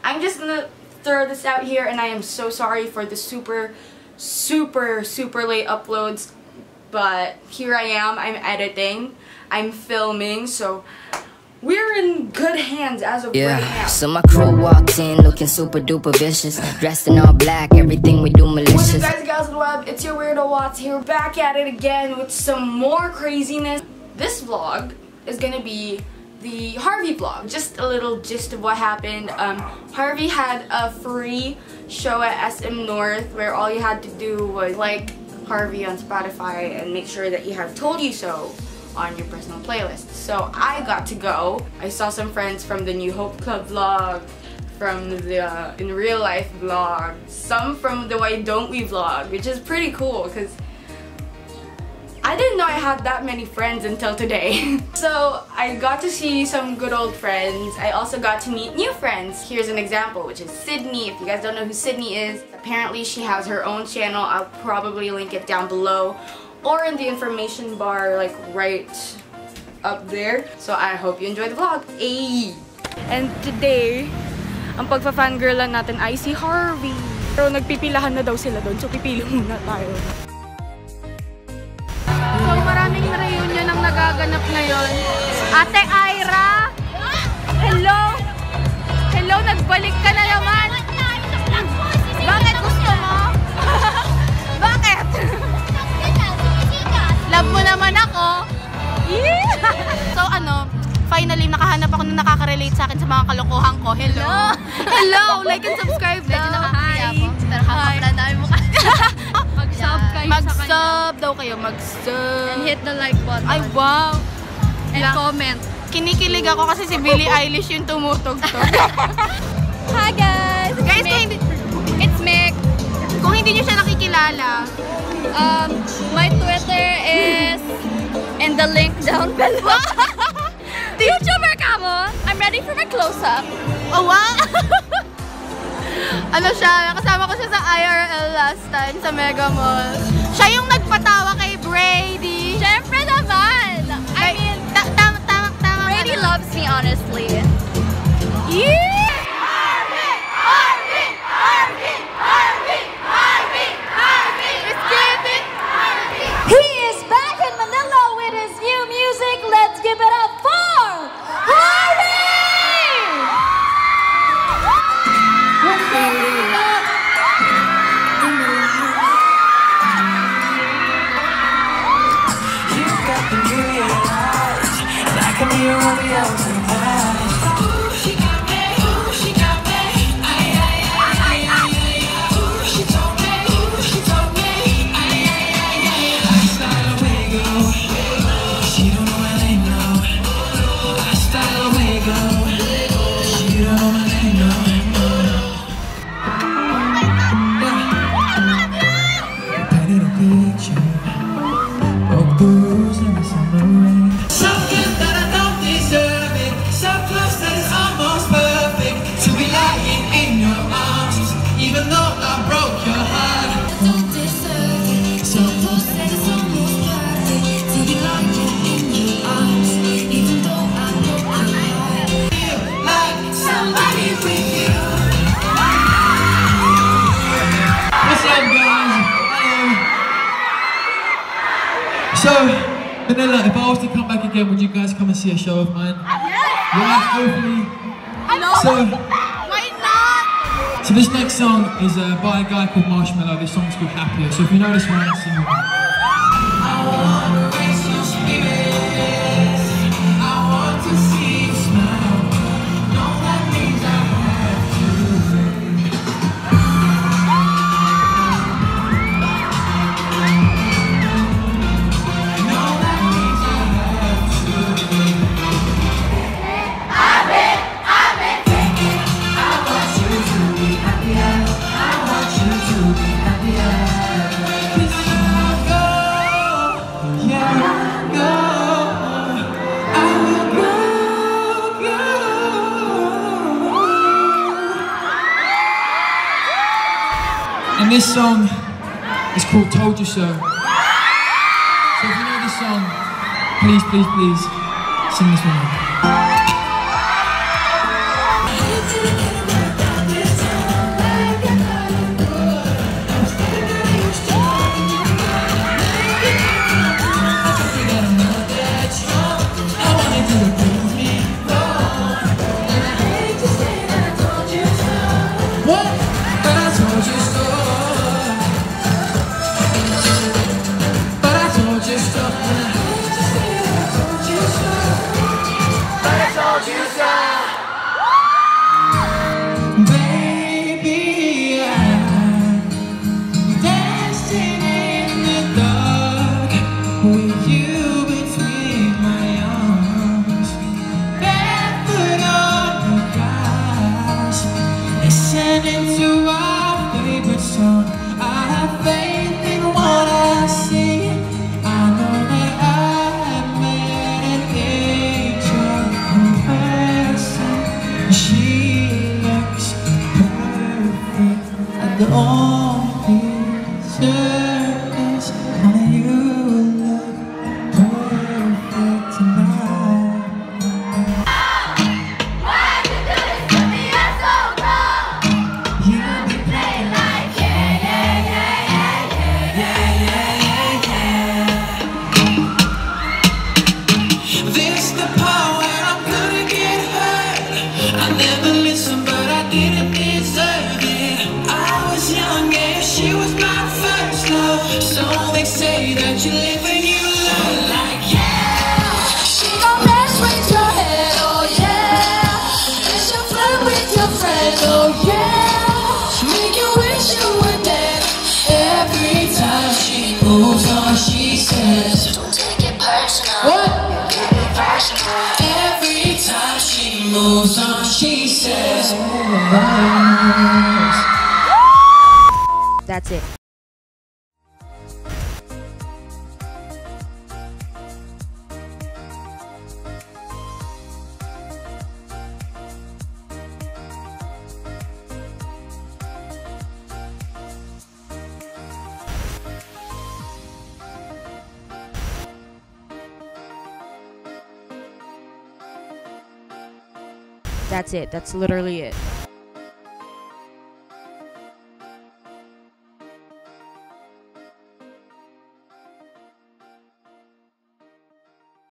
I'm just gonna throw this out here, and I am so sorry for the super late uploads, but here I am. I'm editing, I'm filming, so we're in good hands as of right now. So my crew walked in looking super duper vicious, dressed in all black, everything we do malicious. What's up guys and web, it's your weirdo Watts here, back at it again with some more craziness. This vlog is gonna be the HRVY vlog, just a little gist of what happened. HRVY had a free show at SM North where all you had to do was like HRVY on Spotify and make sure that you have Told You So on your personal playlist. So I got to go. I saw some friends from the New Hope Club vlog, from the In Real Life vlog, some from the Why Don't We vlog, which is pretty cool because I didn't know I had that many friends until today. So I got to see some good old friends. I also got to meet new friends. Here's an example, which is Sydney. If you guys don't know who Sydney is, apparently she has her own channel. I'll probably link it down below or in the information bar, like right up there. So I hope you enjoy the vlog. Ayy! And today, ang pagpa-fangirlan natin ay si HRVY. Pero nagpipilahan na daw sila doon, so pipili muna tayo. So maraming reunion ang nagaganap ngayon. Ate Ira! Hello! Hello, nagbalik ka na naman! Bakit gusto mo? Bakit? Love mo naman ako! Yeah! So ano, finally nakahanap ako ng nakaka-relate sa akin sa mga kalokohan ko. Hello! Hello! Like and subscribe daw! Hi! Pero kakapala dami mo ka. Mag-sub kayo sa kanya. Mag-sub daw kayo, mag-sub. And hit the like button. Ay, wow! And comment. Kinikilig ako kasi si Billie Eilish yung tumutugtog. Hi guys! Guys, kung hindi... It's Mick. Kung hindi nyo siya nakikilala, my Twitter is in the link down below. YouTuber ka mo? I'm ready for my close-up. Oh, wow! Ano siya, kasama ko siya sa IRL last time sa Mega Mall. Siya yung nagpatawa kay Brady. Siyempre naman! I mean, tama. Brady loves me, honestly. Yeah! He is back in Manila with his new music. Let's give it up for HRVY! So, Manila, if I was to come back again, would you guys come and see a show of mine? Yeah, hopefully. So, Why not? so this next song is by a guy called Marshmello. This song's called Happier. So if you know this one, sing it. I wanna raise your spirits. I want to see you smile. No, that means I have to. And this song is called Told You So. So if you know this song, please, please, please sing this one. the only picture is only you look perfect tonight. Why you do this to me? I'm so wrong. You be playing Like yeah, yeah, yeah, yeah, yeah. this the part where I'm gonna get hurt. I never listened, but I didn't deserve it. I was young and she was my first love. So they say that you live and you learn. Like yeah, she gon' mess with your head, oh yeah. And she'll flirt with your friends, oh yeah. Make you wish you were dead. Every time she moves on, she says, don't take it personal. What? Every time she moves on, she says, That's it. That's it. That's literally it.